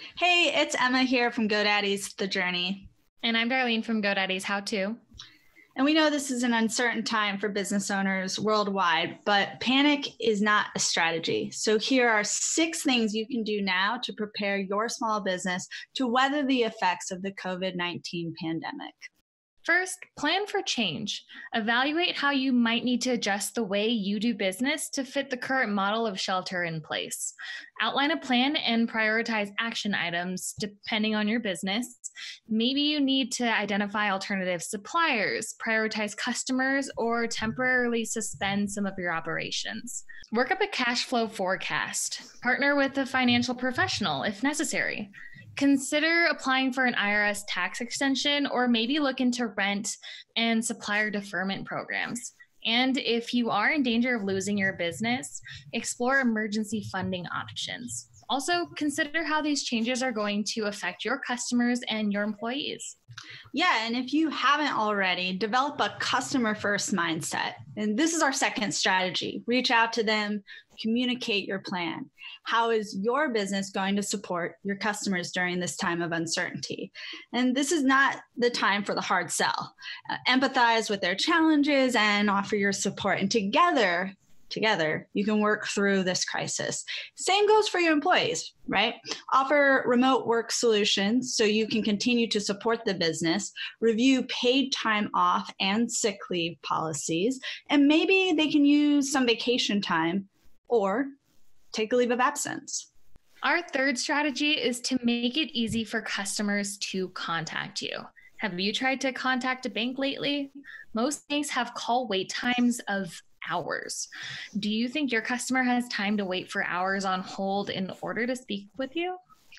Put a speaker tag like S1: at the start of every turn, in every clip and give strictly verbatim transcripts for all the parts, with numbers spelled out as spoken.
S1: Hey, it's Emma here from GoDaddy's The Journey.
S2: And I'm Darlene from GoDaddy's How To.
S1: And we know this is an uncertain time for business owners worldwide, but panic is not a strategy. So here are six things you can do now to prepare your small business to weather the effects of the COVID nineteen pandemic.
S2: First, plan for change. Evaluate how you might need to adjust the way you do business to fit the current model of shelter in place. Outline a plan and prioritize action items depending on your business. Maybe you need to identify alternative suppliers, prioritize customers, or temporarily suspend some of your operations. Work up a cash flow forecast. Partner with a financial professional if necessary. Consider applying for an I R S tax extension, or maybe look into rent and supplier deferment programs. And if you are in danger of losing your business, explore emergency funding options. Also, consider how these changes are going to affect your customers and your employees.
S1: Yeah, and if you haven't already, develop a customer-first mindset. And this is our second strategy. Reach out to them, communicate your plan. How is your business going to support your customers during this time of uncertainty? And this is not the time for the hard sell. Uh, empathize with their challenges and offer your support. And together, Together, you can work through this crisis. Same goes for your employees, right? Offer remote work solutions so you can continue to support the business, review paid time off and sick leave policies, and maybe they can use some vacation time or take a leave of absence.
S2: Our third strategy is to make it easy for customers to contact you. Have you tried to contact a bank lately? Most banks have call wait times of hours. Do you think your customer has time to wait for hours on hold in order to speak with you?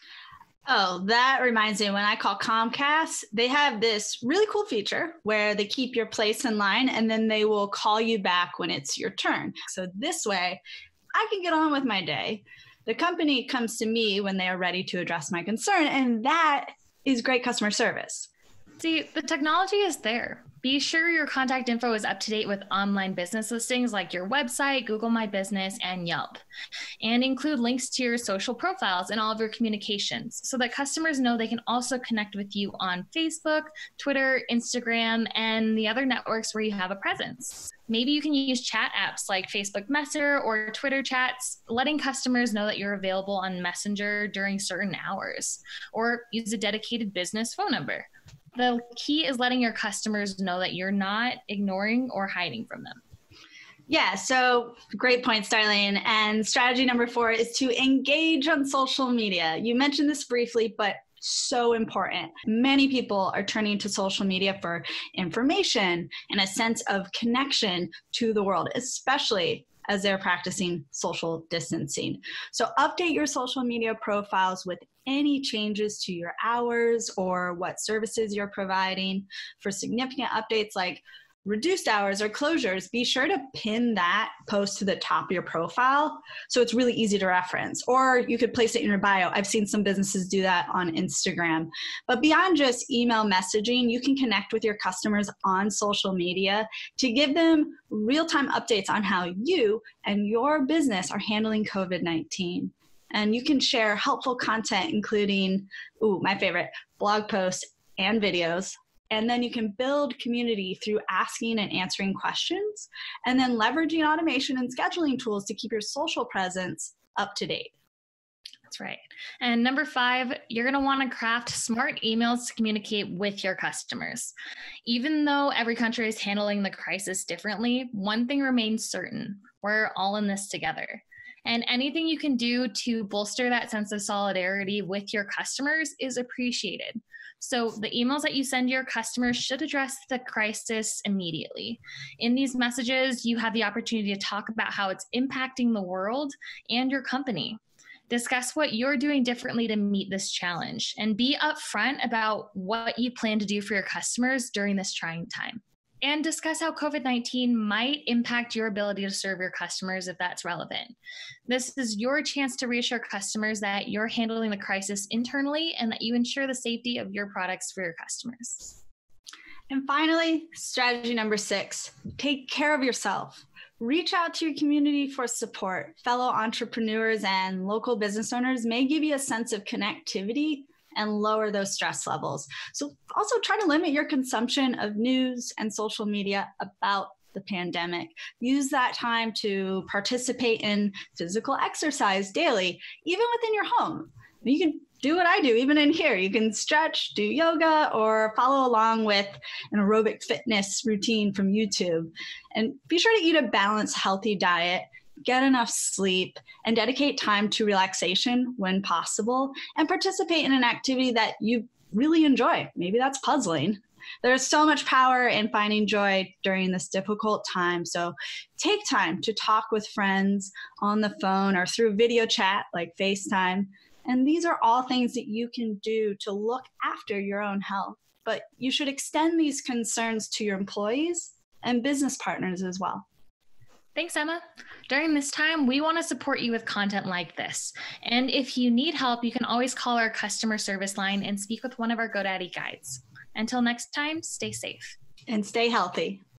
S1: Oh, that reminds me, when I call Comcast, they have this really cool feature where they keep your place in line and then they will call you back when it's your turn. So this way, I can get on with my day. The company comes to me when they are ready to address my concern, and that is great customer service.
S2: See, the technology is there. Be sure your contact info is up to date with online business listings like your website, Google My Business, and Yelp. And include links to your social profiles in all of your communications so that customers know they can also connect with you on Facebook, Twitter, Instagram, and the other networks where you have a presence. Maybe you can use chat apps like Facebook Messenger or Twitter chats, letting customers know that you're available on Messenger during certain hours, or use a dedicated business phone number. The key is letting your customers know that you're not ignoring or hiding from them.
S1: Yeah, so great points, Darlene. And strategy number four is to engage on social media. You mentioned this briefly, but so important. Many people are turning to social media for information and a sense of connection to the world, especially as they're practicing social distancing. So update your social media profiles with any changes to your hours or what services you're providing. For significant updates like reduced hours or closures, be sure to pin that post to the top of your profile so it's really easy to reference. Or you could place it in your bio. I've seen some businesses do that on Instagram. But beyond just email messaging, you can connect with your customers on social media to give them real-time updates on how you and your business are handling COVID nineteen. And you can share helpful content, including, ooh, my favorite, blog posts and videos. And then you can build community through asking and answering questions, and then leveraging automation and scheduling tools to keep your social presence up to date.
S2: That's right. And number five, you're going to want to craft smart emails to communicate with your customers. Even though every country is handling the crisis differently, one thing remains certain: we're all in this together. And anything you can do to bolster that sense of solidarity with your customers is appreciated. So the emails that you send your customers should address the crisis immediately. In these messages, you have the opportunity to talk about how it's impacting the world and your company. Discuss what you're doing differently to meet this challenge, and be upfront about what you plan to do for your customers during this trying time. And discuss how COVID nineteen might impact your ability to serve your customers if that's relevant. This is your chance to reassure customers that you're handling the crisis internally and that you ensure the safety of your products for your customers.
S1: And finally, strategy number six, take care of yourself. Reach out to your community for support. Fellow entrepreneurs and local business owners may give you a sense of connectivity and lower those stress levels. So also try to limit your consumption of news and social media about the pandemic. Use that time to participate in physical exercise daily, even within your home. You can do what I do, even in here. You can stretch, do yoga, or follow along with an aerobic fitness routine from YouTube. And be sure to eat a balanced, healthy diet, get enough sleep, and dedicate time to relaxation when possible, and participate in an activity that you really enjoy. Maybe that's puzzling. There's so much power in finding joy during this difficult time. So take time to talk with friends on the phone or through video chat like FaceTime. And these are all things that you can do to look after your own health. But you should extend these concerns to your employees and business partners as well.
S2: Thanks, Emma. During this time, we want to support you with content like this. And if you need help, you can always call our customer service line and speak with one of our GoDaddy guides. Until next time, stay safe.
S1: And stay healthy.